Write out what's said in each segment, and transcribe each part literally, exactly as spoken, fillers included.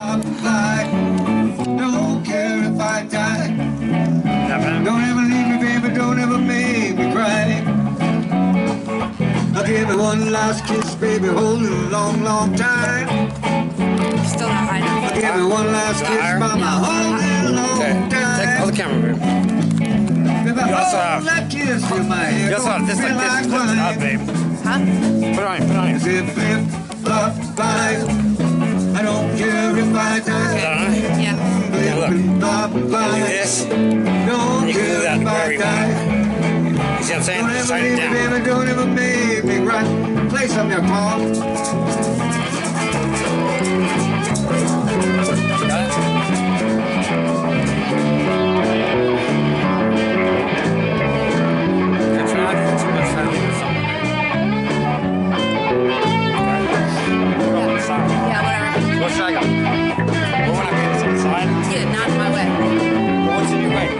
Don't care if I die. Don't ever leave me, baby. Don't ever make me cry. I'll give me one last kiss, baby. Hold it a long, long time. Still not high enough. I'll give me one last kiss, mama. Hold it a long okay. time. Take all the camera, babe. Baby, You also hold have, that kiss in my hair. you also have this like this. Lift it up, babe. Huh? Put it on, put it on. Zip, flip, flop, fly. I don't care if I die. Yeah. Yeah, look. Flip, flop, Do fly. this. Don't You can do care that if I wherever you die. want. You see what I'm saying? Don't Just ever turn it leave me, down. baby. Don't ever make me cry. Play some of your Paul. Got it? Good try. Too much try to leave it somewhere. Yeah, whatever. What should I go? Well, we're not getting to the side. Yeah, not in my way. Well, what's in your way?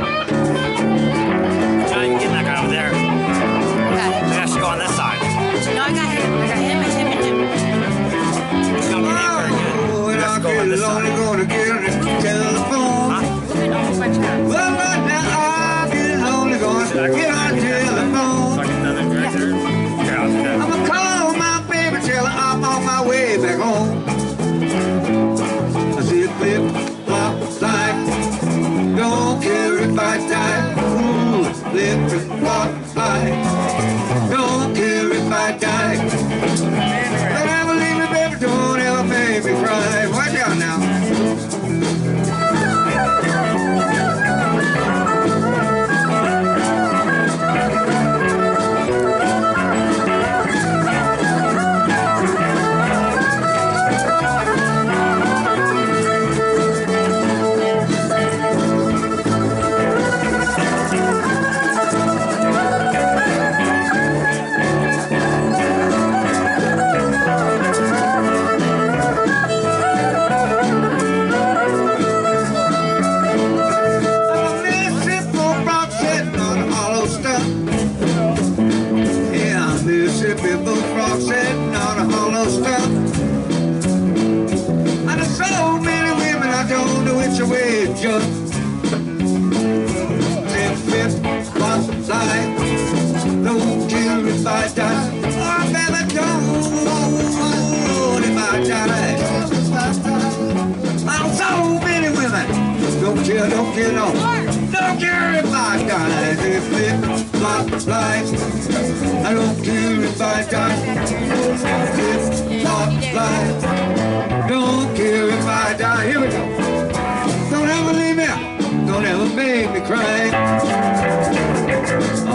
Try and get that guy over there. Okay. Maybe I should go on this side. No, I got him. I got him, and him, and him. It's gonna be him very good. Oh, and Let's I'll go on get this lonely, side. gonna get on the telephone. Huh? Look at all my chats. Well, right now I'll get lonely, gonna get on the telephone. Fucking another director. Okay, I'll do that. I'ma call my baby, tell her I'm on my way back home. I see a flip, flop, slide. Don't care if I die. Ooh, flip, flop, slide. Don't care if I die. Don't ever leave me, baby. Don't ever make me cry. Watch out now. Mississippi bullfrog sitting on a hollow stump. And there's so many women I don't know which way to jump. Zip, flip, flop, slide. Don't care if I die. Oh, baby, don't if I die. Oh, so many women. Don't care, don't care, no. Don't care if I die. Zip, flip, flop, slide. I don't care if I die. Flip, flop, slide. Don't care if I die. Here we go. Don't ever leave me out. Don't ever make me cry.